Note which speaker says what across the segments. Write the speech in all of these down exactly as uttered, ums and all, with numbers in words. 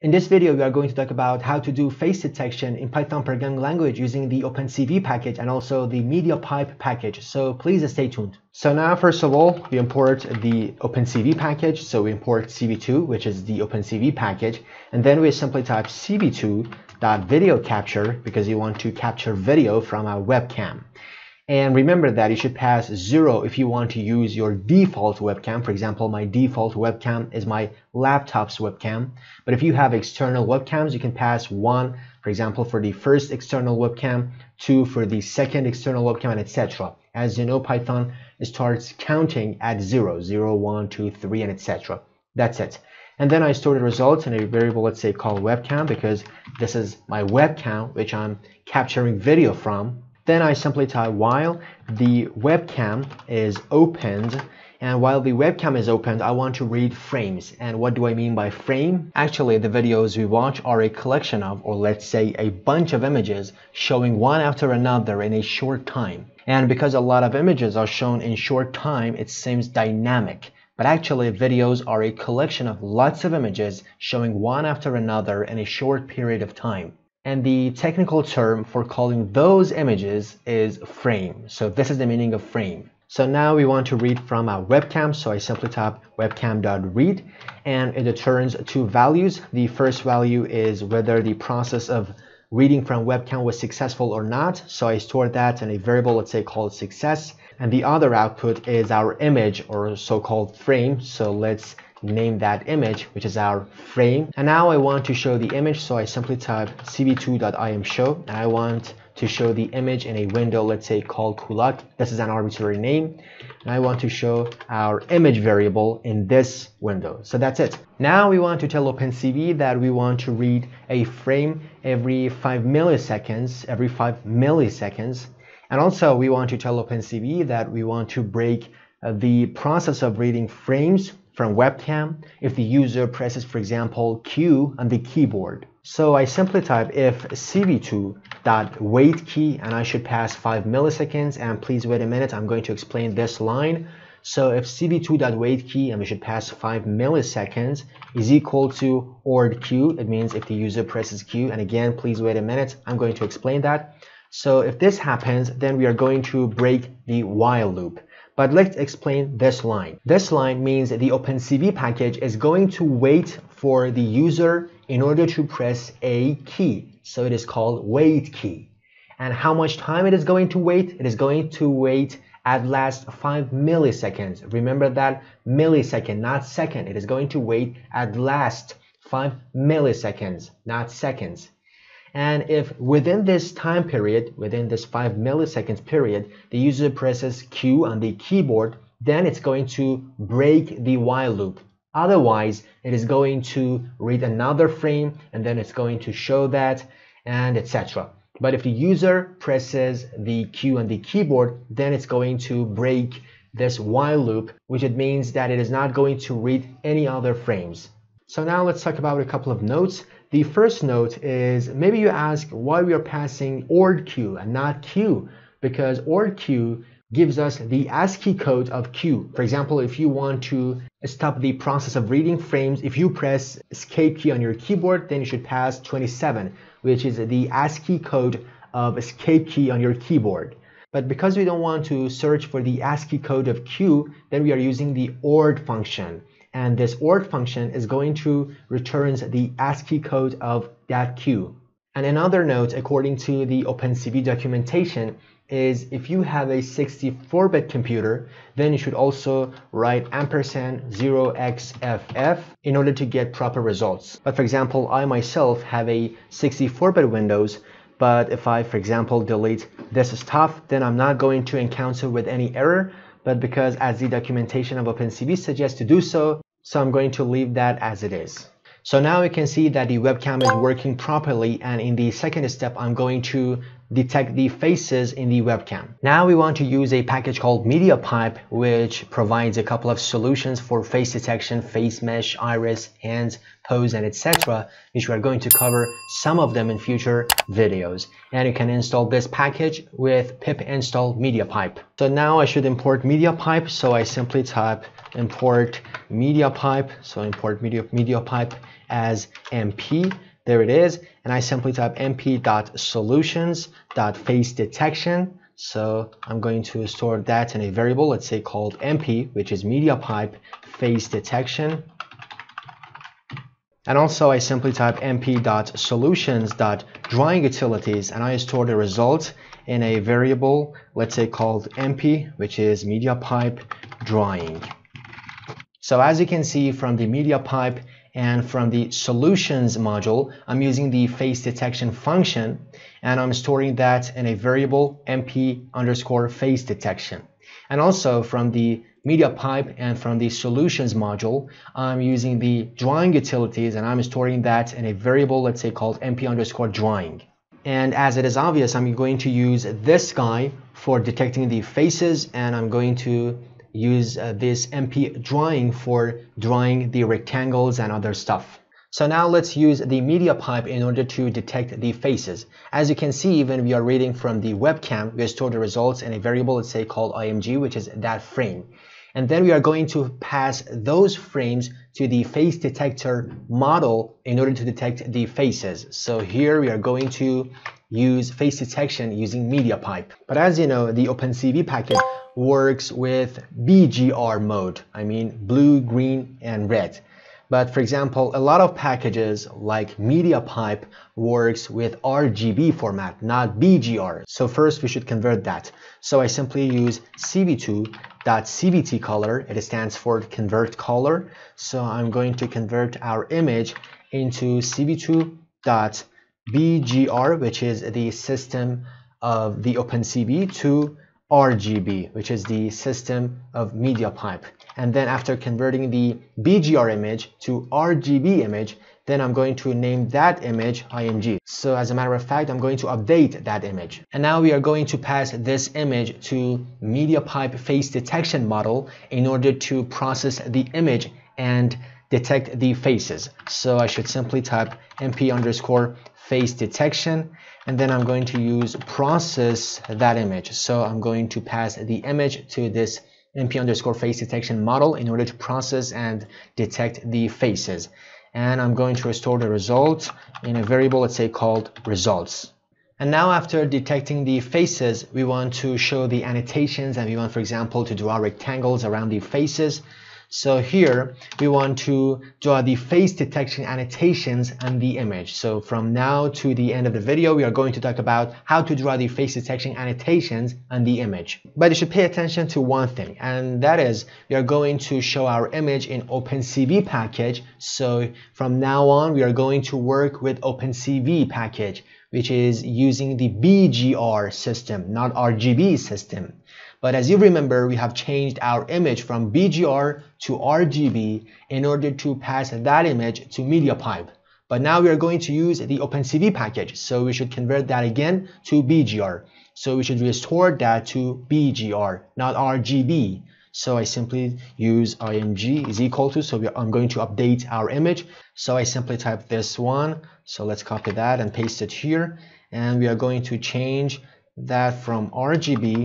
Speaker 1: In this video, we are going to talk about how to do face detection in Python programming language using the OpenCV package and also the MediaPipe package. So please stay tuned. So now, first of all, we import the OpenCV package. So we import C V two, which is the OpenCV package. And then we simply type C V two dot video capture because you want to capture video from a webcam. And remember that you should pass zero if you want to use your default webcam. For example, my default webcam is my laptop's webcam. But if you have external webcams, you can pass one, for example, for the first external webcam, two for the second external webcam, and et cetera. As you know, Python starts counting at zero, zero, one, two, three, and et cetera. That's it. And then I store the results in a variable, let's say, called webcam, because this is my webcam, which I'm capturing video from. Then I simply type while the webcam is opened, and while the webcam is opened, I want to read frames. And what do I mean by frame? Actually, the videos we watch are a collection of, or let's say a bunch of images showing one after another in a short time. And because a lot of images are shown in short time, it seems dynamic. But actually, videos are a collection of lots of images showing one after another in a short period of time. And the technical term for calling those images is frame. So this is the meaning of frame. So now we want to read from a webcam. So I simply type webcam.read, and it returns two values. The first value is whether the process of reading from webcam was successful or not. So I store that in a variable, let's say, called success. And the other output is our image, or so-called frame. So let's name that image, which is our frame. And now I want to show the image, so I simply type C V two dot imshow, and I want to show the image in a window, let's say, called kulak. This is an arbitrary name, and I want to show our image variable in this window. So that's it. Now we want to tell OpenCV that we want to read a frame every five milliseconds, every five milliseconds. And also we want to tell OpenCV that we want to break uh, the process of reading frames from webcam if the user presses, for example, Q on the keyboard. So I simply type if C V two dot wait key, and I should pass five milliseconds. And please wait a minute, I'm going to explain this line. So if C V two dot wait key, and we should pass five milliseconds, is equal to O R Q, it means if the user presses Q. And again, please wait a minute, I'm going to explain that. So if this happens, then we are going to break the while loop. But let's explain this line. This line means the OpenCV package is going to wait for the user in order to press a key. So it is called wait key. And how much time it is going to wait? It is going to wait at last five milliseconds. Remember that, millisecond, not second. It is going to wait at last five milliseconds, not seconds. And if within this time period, within this five milliseconds period, the user presses Q on the keyboard, then it's going to break the while loop. Otherwise, it is going to read another frame, and then it's going to show that, and et cetera. But if the user presses the Q on the keyboard, then it's going to break this while loop, which it means that it is not going to read any other frames. So now let's talk about a couple of notes. The first note is, maybe you ask why we are passing O R Q and not Q, because O R Q gives us the ASCII code of Q. For example, if you want to stop the process of reading frames, if you press escape key on your keyboard, then you should pass twenty-seven, which is the ASCII code of escape key on your keyboard. But because we don't want to search for the ASCII code of Q, then we are using the O R D function. And this O R D function is going to return the ASCII code of that Q. And another note, according to the OpenCV documentation, is if you have a sixty-four bit computer, then you should also write ampersand zero x f f in order to get proper results. But for example, I myself have a sixty-four bit Windows, but if I, for example, delete this stuff, then I'm not going to encounter with any error. But because as the documentation of OpenCV suggests to do so, so I'm going to leave that as it is. So now we can see that the webcam is working properly, and in the second step, I'm going to detect the faces in the webcam. Now we want to use a package called MediaPipe, which provides a couple of solutions for face detection, face mesh, iris, hands, pose, and et cetera, which we are going to cover some of them in future videos. And you can install this package with pip install MediaPipe. So now I should import MediaPipe, so I simply type import MediaPipe, so import media MediaPipe as M P. There it is, and I simply type mp.solutions.faceDetection. So I'm going to store that in a variable, let's say called M P, which is MediaPipe face detection. And also I simply type mp.solutions.drawingUtilities, and I store the result in a variable, let's say called M P, which is MediaPipe drawing. So as you can see from the MediaPipe and from the solutions module, I'm using the face detection function, and I'm storing that in a variable mp underscore face detection. And also from the MediaPipe and from the solutions module, I'm using the drawing utilities, and I'm storing that in a variable, let's say called mp underscore drawing. And as it is obvious, I'm going to use this guy for detecting the faces, and I'm going to use uh, this M P drawing for drawing the rectangles and other stuff. So now let's use the MediaPipe in order to detect the faces. As you can see, when we are reading from the webcam, we store the results in a variable, let's say called I M G, which is that frame. And then we are going to pass those frames to the face detector model in order to detect the faces. So here we are going to use face detection using MediaPipe. But as you know, the OpenCV package works with B G R mode, I mean blue, green, and red. But for example, a lot of packages like MediaPipe works with R G B format, not B G R. So first we should convert that. So I simply use C V two dot C V T color. It stands for convert color. So I'm going to convert our image into C V two dot B G R, which is the system of the OpenCV, to R G B, which is the system of MediaPipe. And then after converting the B G R image to R G B image, then I'm going to name that image I M G. So as a matter of fact, I'm going to update that image. And now we are going to pass this image to MediaPipe face detection model in order to process the image and detect the faces. So I should simply type mp underscore face detection, and then I'm going to use process that image. So I'm going to pass the image to this mp underscore face detection model in order to process and detect the faces. And I'm going to restore the result in a variable, let's say called results. And now after detecting the faces, we want to show the annotations, and we want, for example, to draw rectangles around the faces. So here we want to draw the face detection annotations on the image. So from now to the end of the video, we are going to talk about how to draw the face detection annotations on the image. But you should pay attention to one thing, and that is we are going to show our image in OpenCV package. So from now on, we are going to work with OpenCV package, which is using the B G R system, not R G B system. But as you remember, we have changed our image from B G R to R G B in order to pass that image to MediaPipe. But now we are going to use the OpenCV package, so we should convert that again to B G R. So we should restore that to B G R, not R G B. So I simply use I M G is equal to, so we are, I'm going to update our image. So I simply type this one. So let's copy that and paste it here. And we are going to change that from R G B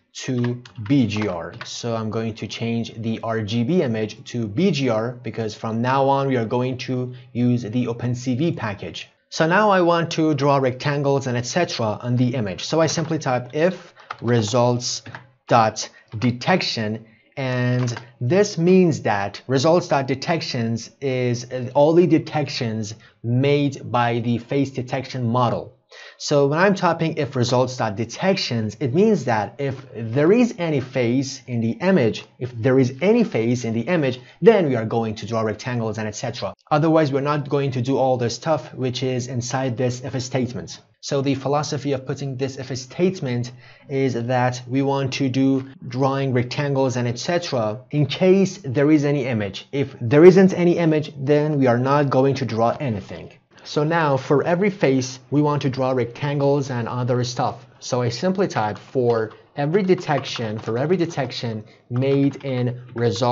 Speaker 1: to B G R. So I'm going to change the R G B image to B G R because from now on we are going to use the OpenCV package. So now I want to draw rectangles and et cetera on the image. So I simply type if results dot detection, and this means that results dot detections is all the detections made by the face detection model. So when I'm typing if results.detections, it means that if there is any face in the image, if there is any face in the image, then we are going to draw rectangles and et cetera. Otherwise, we're not going to do all the stuff which is inside this if statement. So the philosophy of putting this if statement is that we want to do drawing rectangles and et cetera in case there is any image. If there isn't any image, then we are not going to draw anything. So now for every face, we want to draw rectangles and other stuff. So I simply type for every detection, for every detection made in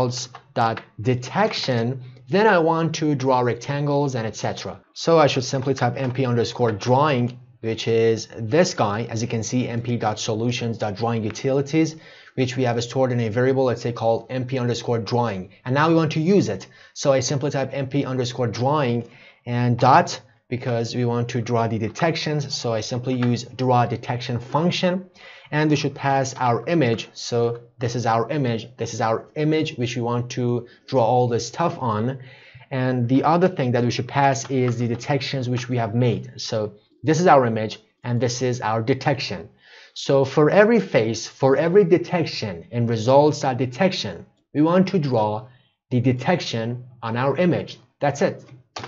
Speaker 1: results.detection, then I want to draw rectangles and et cetera. So I should simply type np underscore drawing, which is this guy. As you can see, np.solutions.drawing utilities, which we have stored in a variable, let's say called np underscore drawing. And now we want to use it. So I simply type np underscore drawing and dot, because we want to draw the detections. So I simply use draw detection function, and we should pass our image. So this is our image. This is our image which we want to draw all this stuff on. And the other thing that we should pass is the detections which we have made. So this is our image and this is our detection. So for every face, for every detection in results.detection, we want to draw the detection on our image. That's it.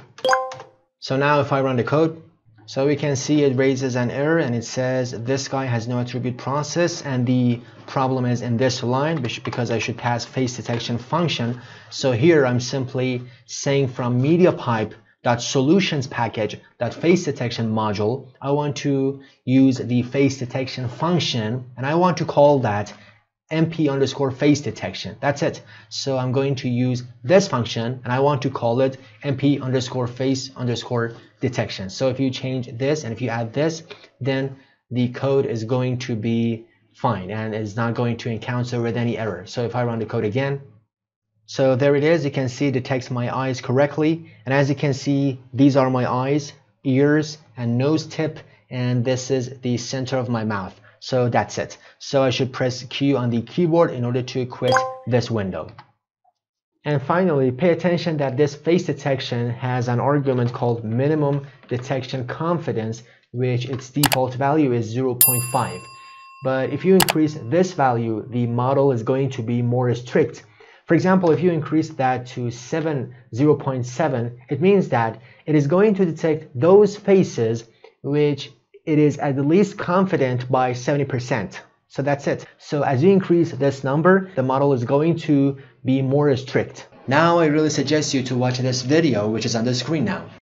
Speaker 1: So now if I run the code, so we can see it raises an error and it says this guy has no attribute process, and the problem is in this line because I should pass face detection function. So here I'm simply saying from MediaPipe.solutions package.face detection module, I want to use the face detection function and I want to call that np underscore face detection. That's it. So I'm going to use this function and I want to call it np underscore face underscore detection. So if you change this and if you add this, then the code is going to be fine and it's not going to encounter with any error. So if I run the code again, so there it is. You can see it detects my eyes correctly, and as you can see, these are my eyes, ears, and nose tip, and this is the center of my mouth. So that's it. So I should press Q on the keyboard in order to quit this window. And finally, pay attention that this face detection has an argument called minimum detection confidence, which its default value is zero point five. But if you increase this value, the model is going to be more strict. For example, if you increase that to zero point seven, it means that it is going to detect those faces which it is at least confident by seventy percent. So that's it. So as you increase this number, the model is going to be more strict. Now I really suggest you to watch this video, which is on the screen now.